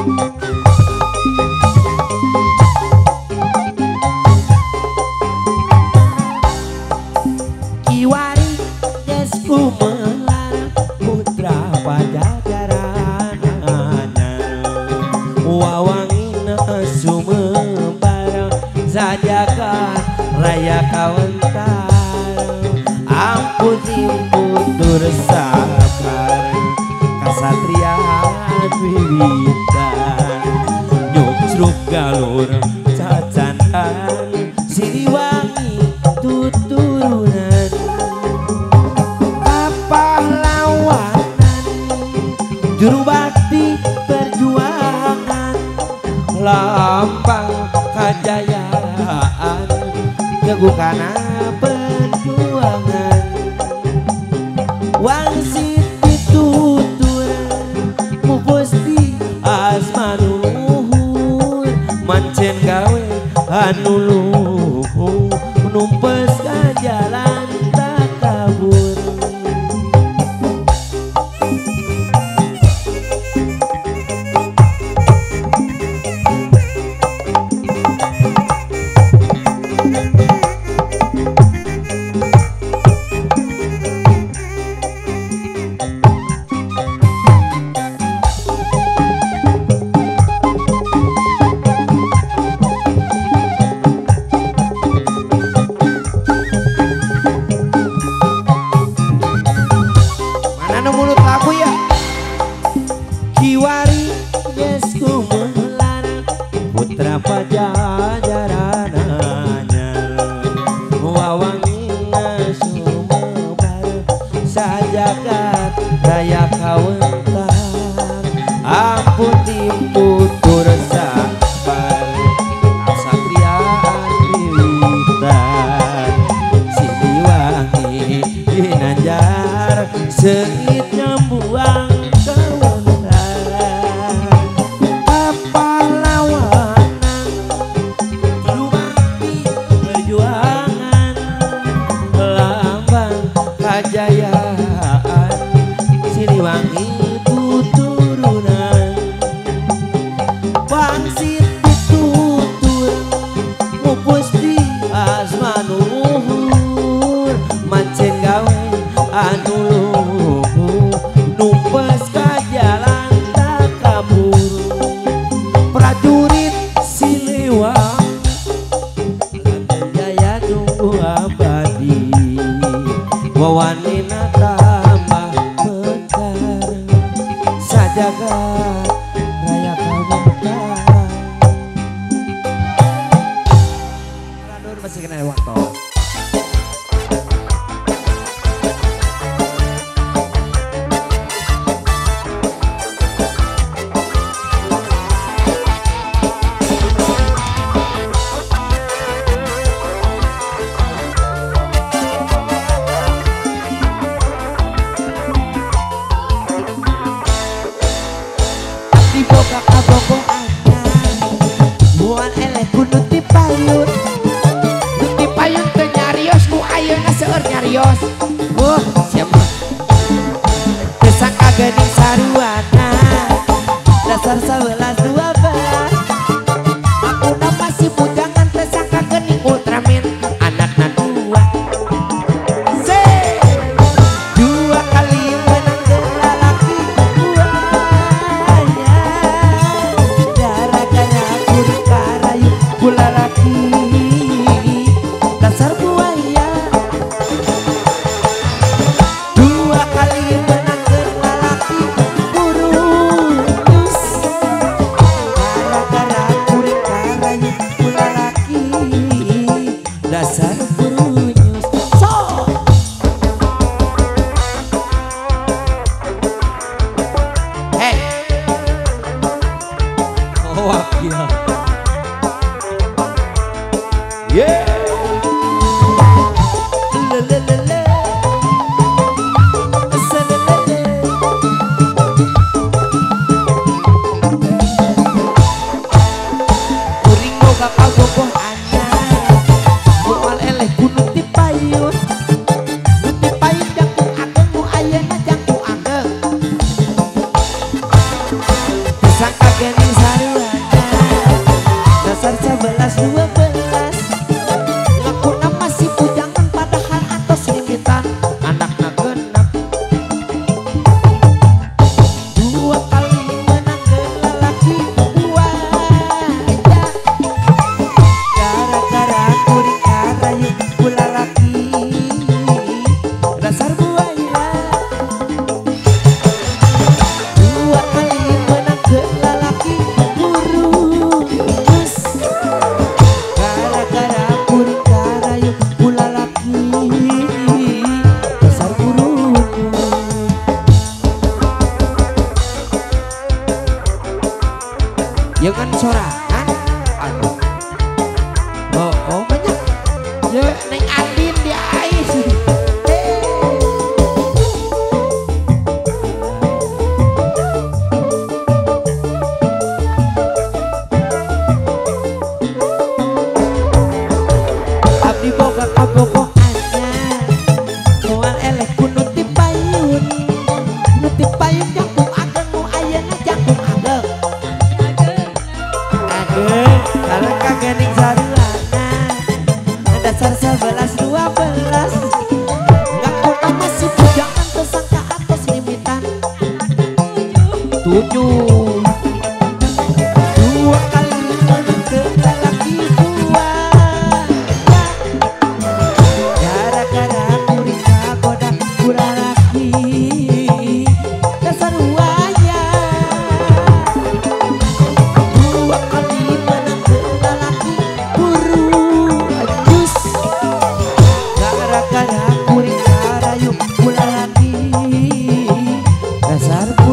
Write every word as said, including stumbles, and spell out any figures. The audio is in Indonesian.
Kiwari desku melarang putra pajajaran wawangina sumembara sajagat raya kawentar ampuni putur sakar kasatria wiwitan nyucruk galur cacandan Siliwangi tuturunan pahlawanan juru bakti perjuangan lambang kejayaan gegukana perjuangan wangsit dituturan mupusti asmanuluhur mancen gawe anu luhur numpes ka jalan tak kabur. Kiwari desku melarang putra pajajaran wawangina sumembara sajagat raya kawentar ampuni putur sabar kasatriaan wiwitan Siliwangi ginanjar sengit nyambuang kejayaan Siliwangi tuturunan wangsit ditutur mupusti asmanuluhur mancen gawe anu luhur numpes ka jalan tak kabur prajurit Siliwangi jaya tunggu abadi wawanina tambah mekar sajagat raya kawentar Radur masih kena waktu boga kabogo anyar buan eleh kudu tipayun tipayun teu nyarios ku ayeuna seueur nyarios wah siapa teu sangka geuning saruana dasar sawelas dua belas akuna masih bujangan teu sangka geuning Ultraman anakna dua se dua kali menang lalaki dua lalaki dasar buaya dua kali menang lalaki kurus gara-gara kuring karayu lalaki dasar burunyus so hey oh gila yeah. Le, le, le, le. Se, le, le, le. Kuring boga kabogoh anyar moal eleh kudu tipayun nu tipayun jangkung ageng nu ayeuna jangkung ageng disangka geuning jangan sorangan. Aduh. Oh, oh banyak. Ya neng Andin dia ais. Abdi boga kaboko anyar. Moal eleh ku nuti payun. Nuti payun jangkung ageng nu ayeuna jangkung ageng. Ageng kalau kagening saruana. Dasar sebelas dua belas. Ngaku nama si bujangan tersangka atas limitan. Tujuh. Dua kali ke lelaki dua. Gara-gara kuring kagoda kurang laki. Dasar waya. Dua kali menang ke lelaki buru ajus. Gara-gara kuring karayu kurang laki. Dasar